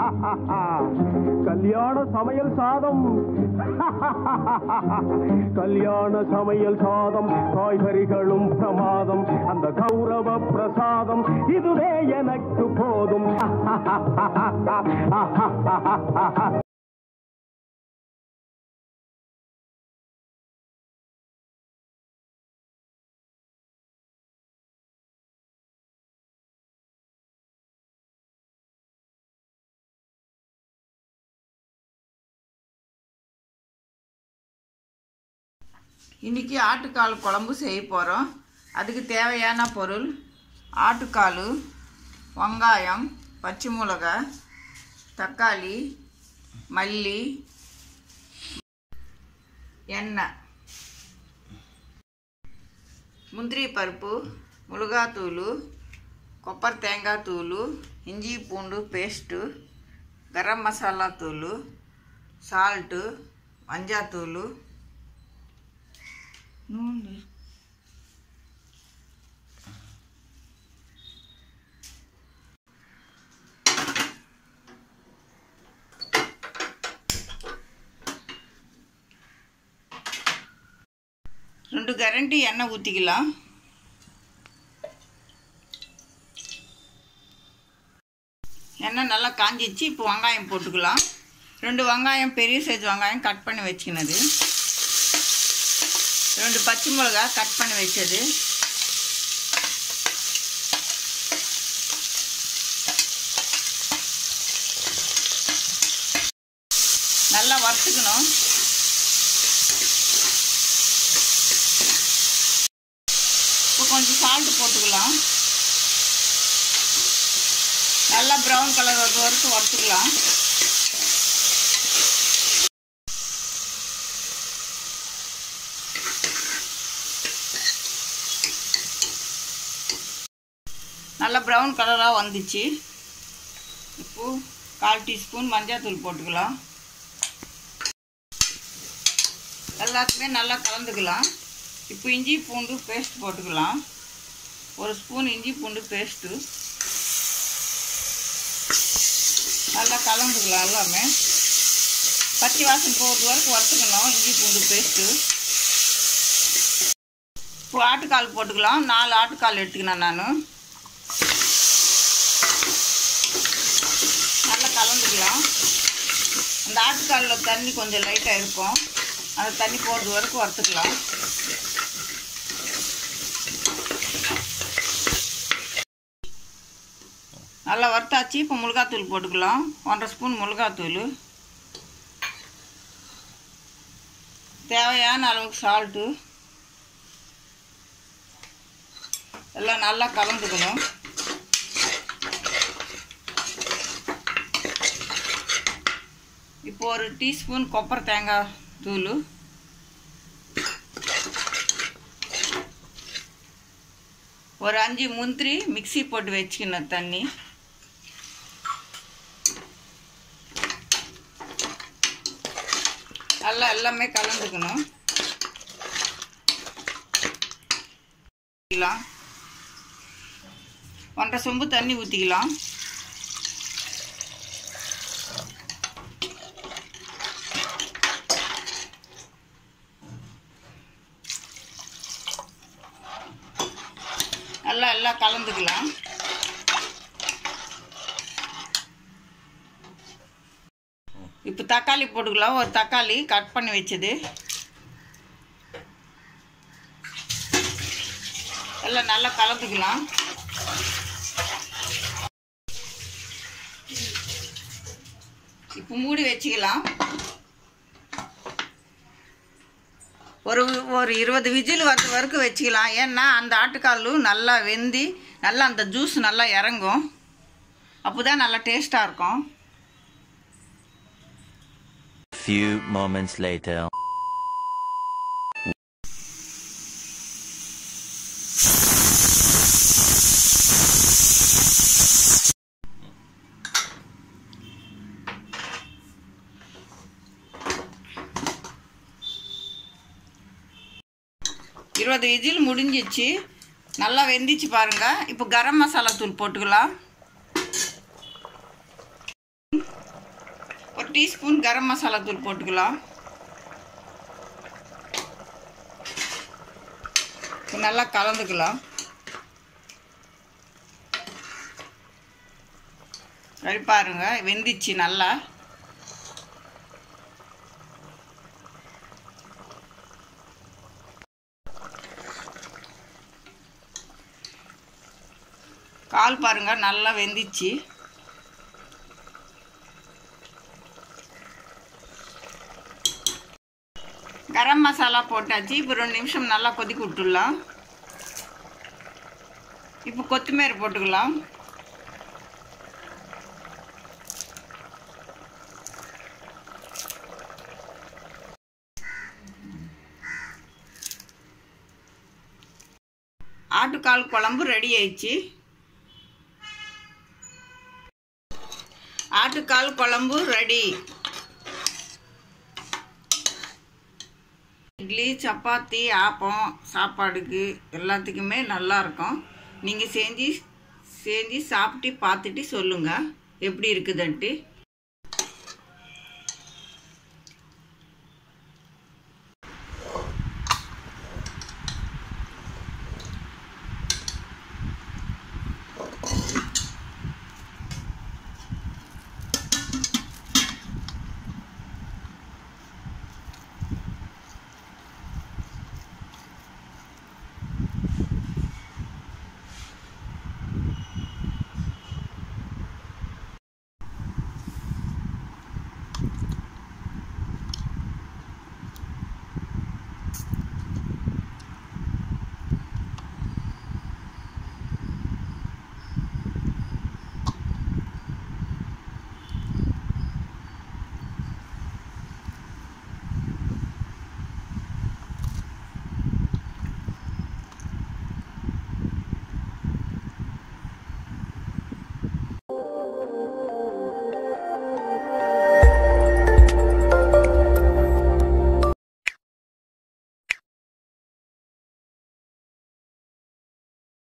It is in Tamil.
கல்யாண சமையல் சாதம் கல்யாண சமையல் சாதம் காய்கறிகளும் பிரமாதம் அந்த கௌரவ பிரசாதம் இதுவே எனக்கு போதும். இன்றைக்கி ஆட்டுக்கால் குழம்பு செய்ய போகிறோம். அதுக்கு தேவையான பொருள் ஆட்டுக்கால், வெங்காயம், பச்சை மிளகாய், தக்காளி, மல்லி, எண்ணெய், முந்திரி பருப்பு, மிளகாத்தூள், கொப்பரை தேங்காய் தூள், இஞ்சி பூண்டு பேஸ்ட்டு, கரம் மசாலா தூள், சால்ட்டு, மஞ்சாத்தூள், நூறு ரெண்டு கரண்டி எண்ணெய் ஊற்றிக்கலாம். எண்ணெய் நல்லா காஞ்சிச்சு. இப்போ வெங்காயம் போட்டுக்கலாம். 2 வெங்காயம் பெரிய சைஸ் வெங்காயம் கட் பண்ணி வச்சுக்கினது, 2 பச்சை மிளகாய் கட் பண்ணி வச்சது, நல்லா வறுத்துக்கணும். இப்போ கொஞ்சம் சால்ட்டு போட்டுக்கலாம். நல்லா ப்ரௌன் கலர் வரைக்கும் வறுத்துக்கலாம். நல்லா ப்ரௌன் கலராக வந்துச்சு. இப்போது 1/4 டீஸ்பூன் மஞ்சள்தூள் போட்டுக்கலாம். எல்லாத்துக்குமே நல்லா கலந்துக்கலாம். இப்போ இஞ்சி பூண்டு பேஸ்ட் போட்டுக்கலாம். 1 ஸ்பூன் இஞ்சி பூண்டு பேஸ்ட்டு நல்லா கலந்துக்கலாம். எல்லாமே பச்சை வாசனை போகிறது வரைக்கும் வறுத்துக்கணும். இஞ்சி பூண்டு பேஸ்ட்டு. இப்போ ஆட்டுக்கால் போட்டுக்கலாம். 4 ஆட்டுக்கால் எடுத்துக்கினேன் நான். நல்லா கலந்துக்கலாம். அந்த ஆட்டுக்காலில் தண்ணி கொஞ்சம் லைட்டாக இருக்கும். அந்த தண்ணி போகிறது வரைக்கும் வறுத்துக்கலாம். நல்லா வறுத்தாச்சு. இப்போ மிளகாத்தூள் போட்டுக்கலாம். 1/2 ஸ்பூன் மிளகாத்தூள், தேவையான அளவுக்கு சால்ட்டு, எல்லாம் நல்லா கலந்துக்கணும். இப்போ 1 டீஸ்பூன் கொப்பரை தேங்காய் தூள், ஒரு 5 முந்திரி மிக்ஸி போட்டு வச்சுக்கணும் தண்ணி, நல்லா எல்லாமே கலந்துக்கணும். 1/2 சொம்பு தண்ணி ஊற்றிக்கலாம். எல்லாம் கலந்துக்கலாம். இப்போ தக்காளி போட்டுக்கலாம். ஒரு தக்காளி கட் பண்ணி வச்சது, எல்லாம் நல்லா கலந்துக்கலாம். இப்போ மூடி வச்சுக்கலாம். ஒரு 20 விஜில் வர்றது வரைக்கும் வச்சுக்கலாம். ஏன்னா அந்த ஆட்டுக்கால் நல்லா வெந்தி நல்லா அந்த ஜூஸ் நல்லா இறங்கும். அப்போ தான் நல்லா டேஸ்ட்டாக இருக்கும். Few moments later. விஜில் முடிஞ்சிச்சு. நல்லா வெந்திச்சு பாருங்கள். இப்போ கரம் மசாலா தூள் போட்டுக்கலாம். 1 டீஸ்பூன் கரம் மசாலா தூள் போட்டுக்கலாம். நல்லா கலந்துக்கலாம். சரி பாருங்க, வெந்துச்சு நல்லா. கால் பாருங்க நல்லா வெந்துச்சு. கரம் மசாலா போட்டாச்சு. இப்போ 2 நிமிஷம் நல்லா கொதிக்க விட்டுடலாம். இப்போ கொத்தமல்லி போட்டுக்கலாம். ஆட்டுக்கால் குழம்பு ரெடி ஆயிடுச்சு. ஆட்டுக்கால் குழம்பு ரெடி. இட்லி, சப்பாத்தி, ஆப்பம் சாப்பாடுக்கு எல்லாத்துக்குமே நல்லாயிருக்கும். நீங்கள் செஞ்சு சாப்பிட்டு பார்த்துட்டு சொல்லுங்கள் எப்படி இருக்குதுன்ட்டு.